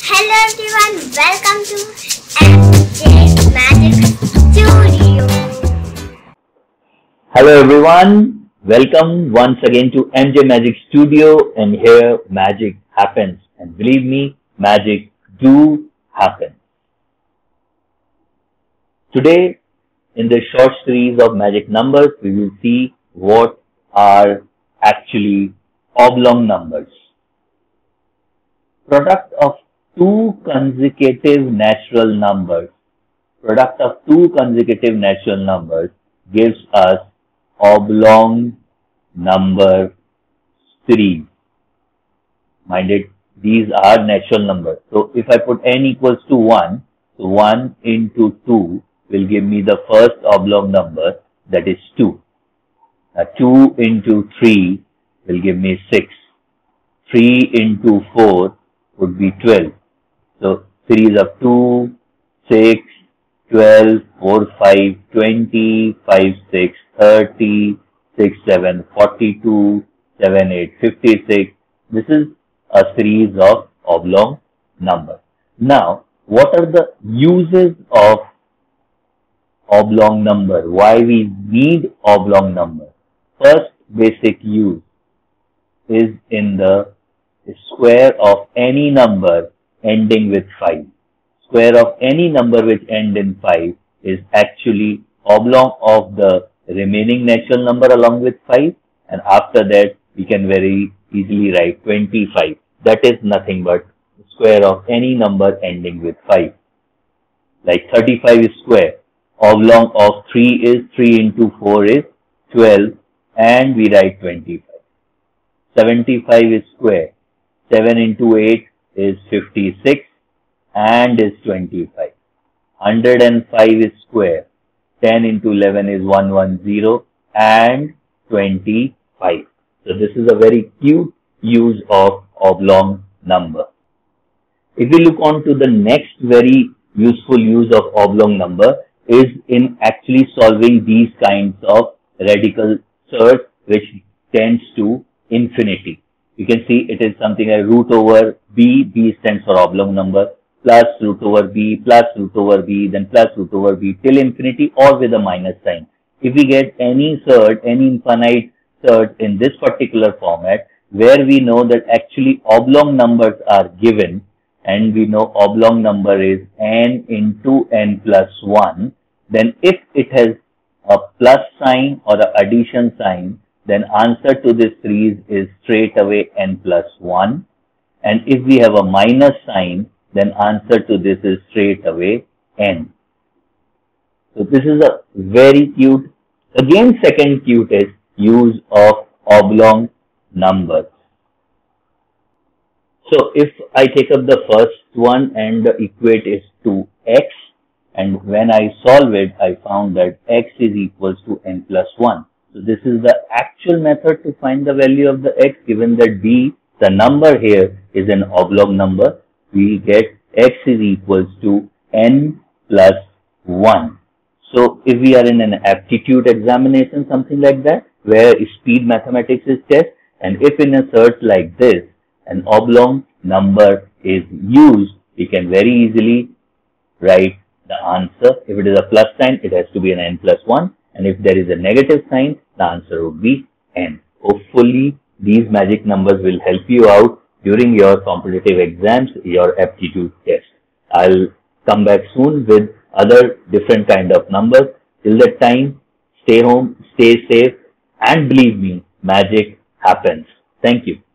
Hello everyone, welcome to MJ Magic Studio. Hello everyone, welcome once again to MJ Magic Studio, and here magic happens, and believe me, magic do happen. Today in this short series of magic numbers, we will see what are actually oblong numbers. Product of two consecutive natural numbers gives us oblong number series. Mind it, these are natural numbers. So if I put n equals to 1, so 1 into 2 will give me the first oblong number, that is 2. 2 into 3 will give me 6. 3 into 4 would be 12. So series of 2, 6, 12, 4, 5, 20, 5, 6, 30, 6, 7, 42, 7, 8, 56. This is a series of oblong numbers. Now, what are the uses of oblong number? Why we need oblong number? First basic use is in the square of any number ending with 5. Square of any number which end in 5 is actually oblong of the remaining natural number along with 5, and after that we can very easily write 25. That is nothing but square of any number ending with 5. Like 35 is square. Oblong of 3 is 3 into 4 is 12, and we write 25. 75 is square. 7 into 8 is 56 and is 25. 105 is square. 10 into 11 is 110 and 25. So this is a very cute use of oblong number. If we look on to the next very useful use of oblong number is in actually solving these kinds of radical surds which tends to infinity. You can see it is something like root over b, b stands for oblong number, plus root over b, plus root over b, then plus root over b till infinity or with a minus sign. If we get any surd, any infinite surd in this particular format, where we know that actually oblong numbers are given, and we know oblong number is n into n plus 1, then if it has a plus sign or an addition sign, then answer to this series is straight away n plus 1. And if we have a minus sign, then answer to this is straight away n. So this is a very cute, again second cutest use of oblong numbers. So if I take up the first one and the equate is to x, and when I solve it, I found that x is equals to n plus 1. So this is the actual method to find the value of the x, given that b, the number here, is an oblong number. We get x is equals to n plus 1. So if we are in an aptitude examination, something like that, where speed mathematics is test, and if in a search like this, an oblong number is used, we can very easily write the answer. If it is a plus sign, it has to be an n plus 1. And if there is a negative sign, the answer would be n. Hopefully, these magic numbers will help you out during your competitive exams, your aptitude test. I'll come back soon with other different kind of numbers. Till that time, stay home, stay safe, and believe me, magic happens. Thank you.